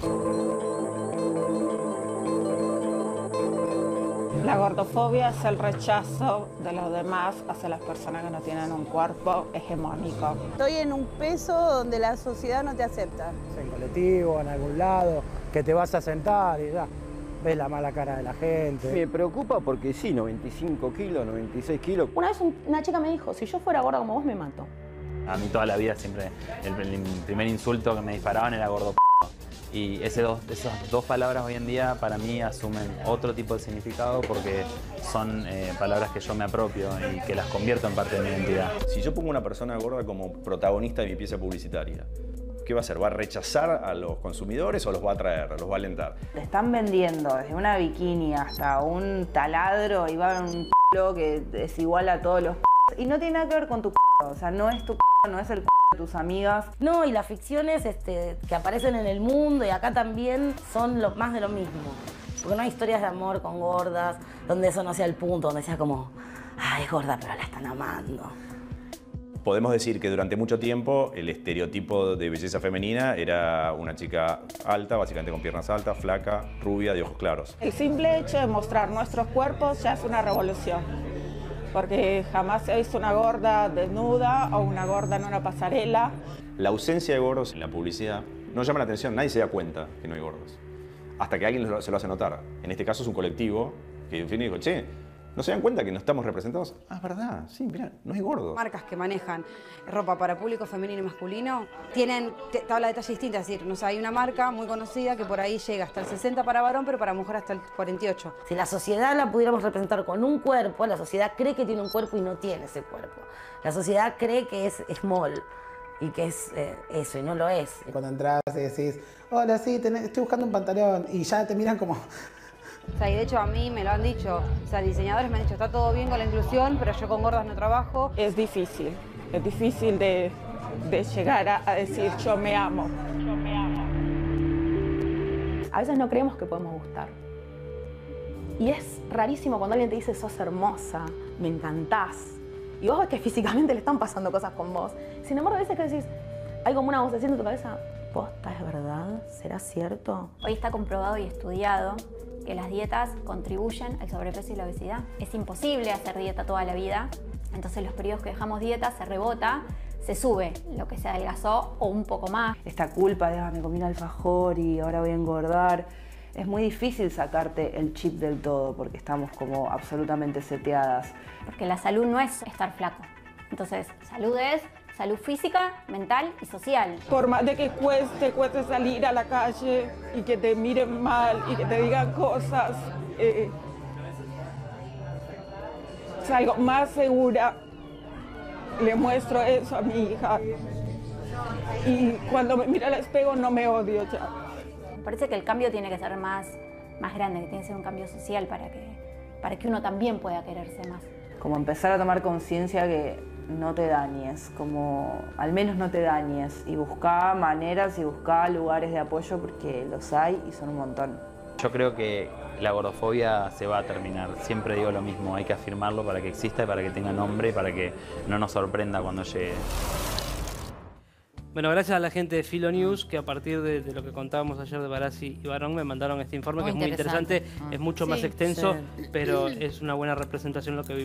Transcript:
La gordofobia es el rechazo de los demás hacia las personas que no tienen un cuerpo hegemónico. Estoy en un peso donde la sociedad no te acepta. En colectivo, en algún lado, que te vas a sentar y ya ves la mala cara de la gente. Me preocupa porque sí, 95 kilos, 96 kilos. Una vez una chica me dijo, si yo fuera gorda como vos, me mato. A mí toda la vida siempre el primer insulto que me disparaban era gordo p***. Y esas dos palabras hoy en día para mí asumen otro tipo de significado porque son palabras que yo me apropio y que las convierto en parte de mi identidad. Si yo pongo una persona gorda como protagonista de mi pieza publicitaria, ¿qué va a hacer? ¿Va a rechazar a los consumidores o los va a atraer, los va a alentar? Te están vendiendo desde una bikini hasta un taladro y va un c***lo que es igual a todos los c***. Y no tiene nada que ver con tu c***, o sea, no es tu c***, no es el c*** de tus amigas. No, y las ficciones que aparecen en el mundo y acá también son más de lo mismo. Porque no hay historias de amor con gordas, donde eso no sea el punto, donde sea como, es gorda pero la están amando. Podemos decir que durante mucho tiempo el estereotipo de belleza femenina era una chica alta, básicamente con piernas altas, flaca, rubia, de ojos claros. El simple hecho de mostrar nuestros cuerpos ya es una revolución, porque jamás se ha visto una gorda desnuda o una gorda en una pasarela. La ausencia de gordos en la publicidad no llama la atención, nadie se da cuenta que no hay gordos, hasta que alguien se lo hace notar. En este caso es un colectivo que en fin dijo, che, ¿no se dan cuenta que no estamos representados? Ah, es verdad, sí, mirá, no hay gordos. Marcas que manejan ropa para público femenino y masculino tienen tabla de talla distinta, es decir, no sé, hay una marca muy conocida que por ahí llega hasta el 60 para varón, pero para mujer hasta el 48. Si la sociedad la pudiéramos representar con un cuerpo, la sociedad cree que tiene un cuerpo y no tiene ese cuerpo. La sociedad cree que es small y que es eso, y no lo es. Cuando entras y decís, hola, sí, estoy buscando un pantalón, y ya te miran como... O sea, y de hecho a mí me lo han dicho, o sea, diseñadores me han dicho, está todo bien con la inclusión, pero yo con gordas no trabajo. Es difícil de llegar a decir yo me amo. A veces no creemos que podemos gustar. Y es rarísimo cuando alguien te dice, sos hermosa, me encantás. Y vos ves que físicamente le están pasando cosas con vos. Sin embargo, a veces que decís, hay como una vocecita en tu cabeza, ¿posta es verdad? ¿Será cierto? Hoy está comprobado y estudiado que las dietas contribuyen al sobrepeso y la obesidad. Es imposible hacer dieta toda la vida, entonces los periodos que dejamos dieta se rebota, se sube lo que se adelgazó o un poco más. Esta culpa de, me comí un alfajor y ahora voy a engordar. Es muy difícil sacarte el chip del todo porque estamos como absolutamente seteadas. Porque la salud no es estar flaco. Entonces, salud es salud física, mental y social. Por más de que cueste salir a la calle y que te miren mal y que te digan cosas, salgo más segura. Le muestro eso a mi hija. Y cuando me mira al espejo no me odio ya. Me parece que el cambio tiene que ser más grande, que tiene que ser un cambio social para que uno también pueda quererse más. Como empezar a tomar conciencia que no te dañes, como al menos no te dañes, y buscar maneras y buscar lugares de apoyo porque los hay y son un montón. Yo creo que la gordofobia se va a terminar, siempre digo lo mismo, hay que afirmarlo para que exista y para que tenga nombre y para que no nos sorprenda cuando llegue. Bueno, gracias a la gente de Filo News, que a partir de lo que contábamos ayer de Barassi y Barón me mandaron este informe, que es muy interesante, es mucho más extenso, pero es una buena representación lo que vivimos.